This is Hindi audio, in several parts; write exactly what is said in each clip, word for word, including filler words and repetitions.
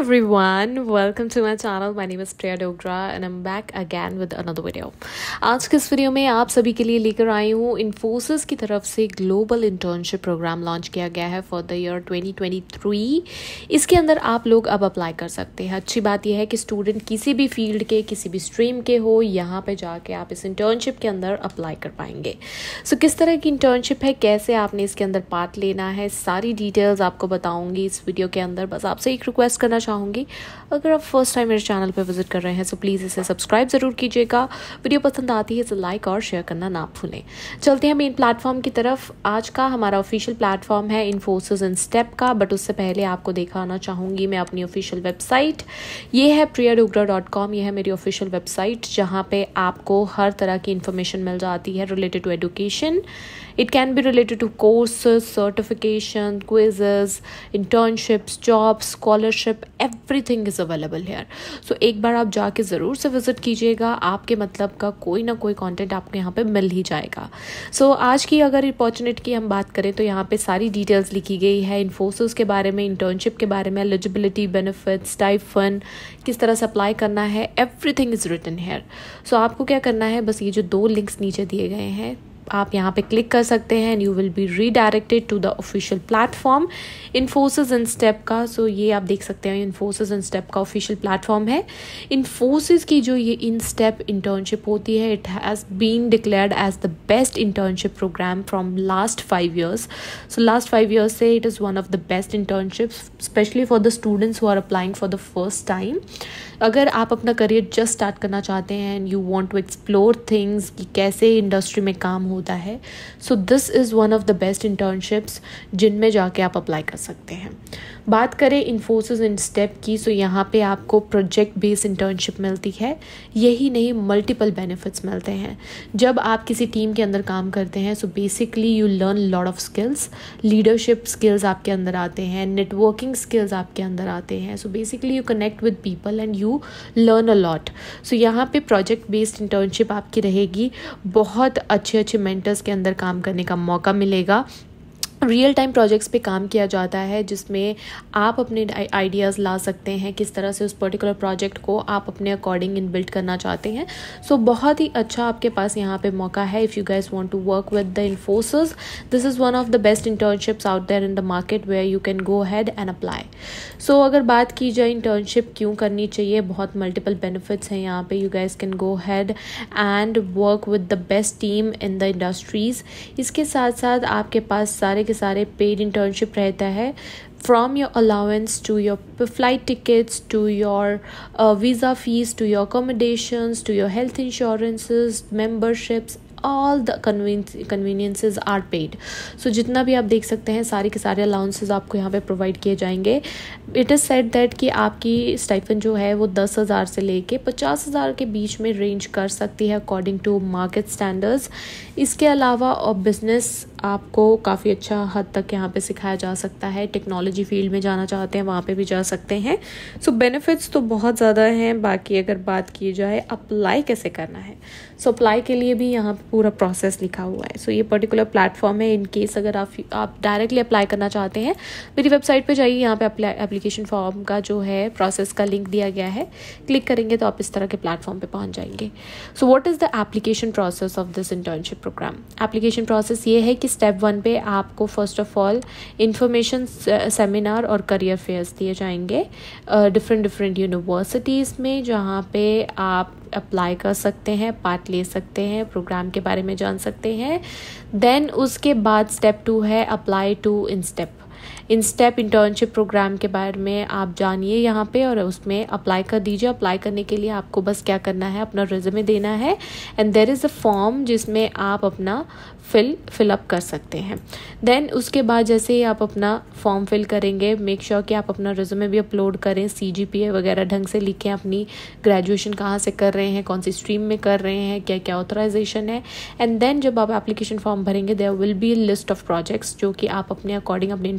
everyone, welcome to my channel. My name is Priya Dogra and I'm back again with another video. आज के इस वीडियो में आप सभी के लिए लेकर आई हूँ इन्फोसिस की तरफ से ग्लोबल इंटर्नशिप प्रोग्राम लॉन्च किया गया है for the year twenty twenty three. इसके अंदर आप लोग अब अप्लाई कर सकते हैं. अच्छी बात यह है कि स्टूडेंट किसी भी फील्ड के, किसी भी स्ट्रीम के हो, यहाँ पे जाके आप इस इंटर्नशिप के अंदर अप्लाई कर पाएंगे. सो so, किस तरह की इंटर्नशिप है, कैसे आपने इसके अंदर पार्ट लेना है, सारी डिटेल्स आपको बताऊंगी इस वीडियो के अंदर. बस आपसे एक रिक्वेस्ट करना चाहूँगी, अगर आप फर्स्ट टाइम मेरे चैनल पर विजिट कर रहे हैं तो प्लीज़ इसे सब्सक्राइब ज़रूर कीजिएगा. वीडियो पसंद आती है तो लाइक और शेयर करना ना भूलें. चलते हैं मेन प्लेटफॉर्म की तरफ. आज का हमारा ऑफिशियल प्लेटफॉर्म है इन्फोसिस इंस्टेप का, बट उससे पहले आपको दिखाना चाहूँगी मैं अपनी ऑफिशियल वेबसाइट. ये है प्रिया डोगरा डॉट कॉम. ये है मेरी ऑफिशियल वेबसाइट जहाँ पे आपको हर तरह की इन्फॉर्मेशन मिल जाती है related to education. It can be related to courses, certification, quizzes, internships, jobs, scholarship, everything is available here. So एक बार आप जाके ज़रूर से विजिट कीजिएगा. आपके मतलब का कोई ना कोई कंटेंट आपको यहाँ पे मिल ही जाएगा. सो so, आज की अगर अपॉर्चुनिटी की हम बात करें तो यहाँ पे सारी डिटेल्स लिखी गई है इन्फोसिस के बारे में, इंटर्नशिप के बारे में, एलिजिबिलिटी, बेनिफिट्स, स्टाइपेंड, किस तरह से अप्लाई करना है, everything is written here. So आपको क्या करना है, बस ये जो दो लिंक्स नीचे दिए गए हैं आप यहाँ पे क्लिक कर सकते हैं and you will be redirected to the official platform Infosys InStep का. सो so, ये आप देख सकते हैं इन्फोसिस इंस्टेप का ऑफिशियल प्लेटफॉर्म है. इन्फोसिस की जो ये इंस्टेप इंटर्नशिप होती है, it has been declared as the best internship program from last five years. So last five years से it is one of the best internships specially for the students who are applying for the first time. अगर आप अपना करियर जस्ट स्टार्ट करना चाहते हैं and you want to explore things कि कैसे इंडस्ट्री में काम होता है, so this is one of the best internships जिनमें जाके आप अप्लाई कर सकते हैं. बात करें इन्फोसिस इंस्टेप की, सो यहाँ पे आपको प्रोजेक्ट बेस्ड इंटर्नशिप मिलती है. यही नहीं, मल्टीपल बेनिफिट्स मिलते हैं जब आप किसी टीम के अंदर काम करते हैं. So basically you learn lot of skills. Leadership skills आपके अंदर आते हैं, नेटवर्किंग स्किल्स आपके अंदर आते हैं. So basically you connect with people and you learn a lot. So यहाँ पे प्रोजेक्ट बेस्ड इंटर्नशिप आपकी रहेगी. बहुत अच्छे अच्छे मेंटर्स के अंदर काम करने का मौका मिलेगा. रियल टाइम प्रोजेक्ट्स पे काम किया जाता है जिसमें आप अपने आइडियाज़ ला सकते हैं, किस तरह से उस पर्टिकुलर प्रोजेक्ट को आप अपने अकॉर्डिंग इन बिल्ड करना चाहते हैं. सो so, बहुत ही अच्छा आपके पास यहाँ पे मौका है. If you guys want to work with the Infosys, this is one of the best internships out there in the market where you can go head and apply. So अगर बात की जाए इंटर्नशिप क्यों करनी चाहिए, बहुत मल्टीपल बेनिफिट्स हैं यहाँ पे. You guys can go head and work with the best team in the industries. इसके साथ साथ आपके पास सारे सारे पेड इंटर्नशिप रहता है, from your allowance to your flight tickets to your uh, visa fees to your accommodations to your health insurances, memberships, all the conveniences are paid. so जितना भी आप देख सकते हैं सारे के सारे अलाउंसेस आपको यहाँ पे प्रोवाइड किए जाएंगे. इट इज़ सेड दैट कि आपकी स्टाइपेंड जो है वो दस हज़ार से लेके पचास हज़ार के बीच में रेंज कर सकती है अकॉर्डिंग टू मार्केट स्टैंडर्ड्स. इसके अलावा और बिजनेस आपको काफ़ी अच्छा हद तक यहाँ पे सिखाया जा सकता है. टेक्नोलॉजी फील्ड में जाना चाहते हैं वहाँ पे भी जा सकते हैं. सो so, बेनिफिट्स तो बहुत ज़्यादा हैं. बाकी अगर बात की जाए अप्लाई कैसे करना है, सो so, अप्लाई के लिए भी यहाँ पे पूरा प्रोसेस लिखा हुआ है. सो so, ये पर्टिकुलर प्लेटफॉर्म है. इन केस अगर आप आप डायरेक्टली अप्लाई करना चाहते हैं, मेरी वेबसाइट पे जाइए. यहाँ पे एप्लीकेशन फॉर्म का जो है प्रोसेस का लिंक दिया गया है. क्लिक करेंगे तो आप इस तरह के प्लेटफॉर्म पे पहुँच जाएंगे. So what is the application process of this internship program. Application process ये है कि स्टेप वन पे आपको first of all information seminar और करियर फेयर्स दिए जाएंगे डिफरेंट डिफरेंट यूनिवर्सिटीज़ में, जहाँ पे आप अप्लाई कर सकते हैं, पार्ट ले सकते हैं, प्रोग्राम के बारे में जान सकते हैं. देन उसके बाद स्टेप टू है apply to InStep. InStep internship program के बारे में आप जानिए यहाँ पे और उसमें अप्लाई कर दीजिए. अप्लाई करने के लिए आपको बस क्या करना है, अपना रिज्यूमे देना है and there is a form जिसमें आप अपना फिल फिलअप कर सकते हैं. देन उसके बाद जैसे ही आप अपना फॉर्म फिल करेंगे, मेक श्योर कि आप अपना रिज्यूमे भी अपलोड करें, सी जी पी ए वगैरह ढंग से लिखें, अपनी ग्रेजुएशन कहाँ से कर रहे हैं, कौन सी स्ट्रीम में कर रहे हैं, क्या क्या ऑथराइजेशन है. एंड देन जब आप एप्लीकेशन फॉर्म भरेंगे, there will be list of projects जो कि आप अपने अकॉर्डिंग, अपने इंटरेस्ट के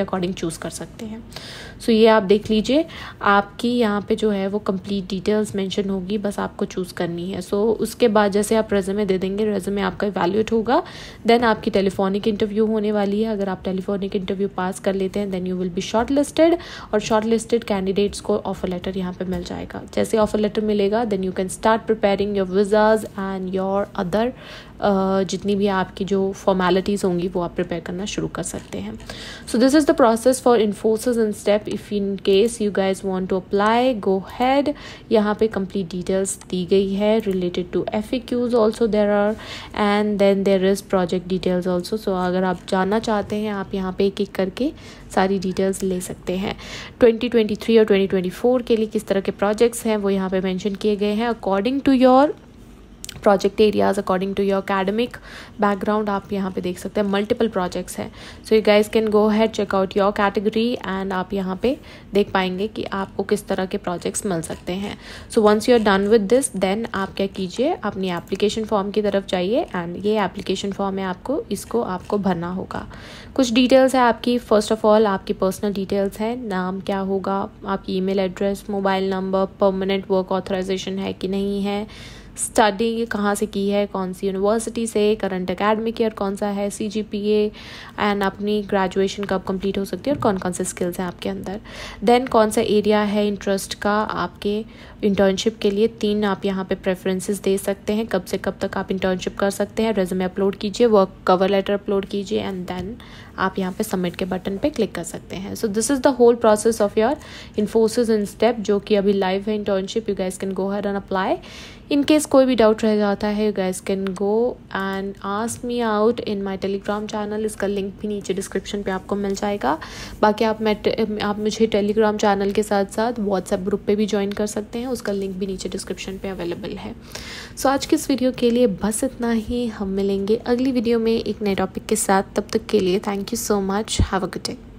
अकॉर्डिंग चूज़ कर सकते हैं। सो so, ये आप देख लीजिए, आपकी यहाँ पे जो है वो कंप्लीट डिटेल्स मेंशन होगी, बस आपको चूज़ करनी है। सो so, उसके बाद जैसे आप रेज्यूमे दे देंगे, रेज्यूमे आपका इवैल्यूएट होगा, देन आपकी टेलीफोनिक इंटरव्यू होने वाली है। अगर आप टेलीफोनिक इंटरव्यू पास कर लेते हैं then you will be shortlisted, और शॉर्ट लिस्टेड कैंडिडेट्स को ऑफर लेटर यहाँ पे मिल जाएगा। जैसे ऑफर लेटर मिलेगा then you can start preparing your visas and your other जितनी भी आपकी जो फॉर्मेलिटीज़ होंगी वो आप प्रिपेयर करना शुरू कर सकते हैं। So this is the process for Infosys InStep. If in case you guys want to apply, go head. यहाँ पे कंप्लीट डिटेल्स दी गई है related to F A Qs also there are, and then there is project details also. So अगर आप जानना चाहते हैं आप यहाँ पे एक एक करके सारी डिटेल्स ले सकते हैं। ट्वेंटी ट्वेंटी थ्री और ट्वेंटी ट्वेंटी फोर के लिए किस तरह के प्रोजेक्ट्स हैं वो यहाँ पे मेंशन किए गए हैं according to your project areas, according to your academic background. आप यहाँ पे देख सकते हैं मल्टीपल प्रोजेक्ट्स हैं। So you guys can go head check out your category and आप यहाँ पे देख पाएंगे कि आपको किस तरह के प्रोजेक्ट्स मिल सकते हैं। So once you are done with this then आप क्या कीजिए, अपनी एप्लीकेशन फॉर्म की तरफ जाइए, एंड ये एप्लीकेशन फॉर्म है, आपको इसको आपको भरना होगा। कुछ डिटेल्स है आपकी। फर्स्ट ऑफ ऑल आपकी पर्सनल डिटेल्स हैं, नाम क्या होगा, आपकी email address, mobile number, permanent work authorization है कि नहीं है, स्टडी कहाँ से की है, कौन सी यूनिवर्सिटी से, करंट एकेडमिक ईयर कौन सा है, C G P A, and अपनी ग्रेजुएशन कब कंप्लीट हो सकती है और कौन कौन से स्किल्स हैं आपके अंदर। देन कौन सा एरिया है इंटरेस्ट का आपके इंटर्नशिप के लिए, तीन आप यहाँ पे प्रेफरेंसेस दे सकते हैं, कब से कब तक आप इंटर्नशिप कर सकते हैं। रेज्यूमे अपलोड कीजिए, वर्क कवर लेटर अपलोड कीजिए, एंड देन आप यहाँ पे सबमिट के बटन पे क्लिक कर सकते हैं। So this is the whole process of your Infosys InStep, जो कि अभी लाइव है internship. You guys can go ahead and apply. In case कोई भी डाउट रह जाता है you guys can go and ask me out in my Telegram channel. इसका लिंक भी नीचे डिस्क्रिप्शन पे आपको मिल जाएगा। बाकी आप मैं आप मुझे टेलीग्राम चैनल के साथ साथ व्हाट्सएप ग्रुप पे भी ज्वाइन कर सकते हैं, उसका लिंक भी नीचे डिस्क्रिप्शन पे अवेलेबल है। सो so, आज की इस वीडियो के लिए बस इतना ही। हम मिलेंगे अगली वीडियो में एक नए टॉपिक के साथ। तब तक के लिए thank you so much. Have a good day.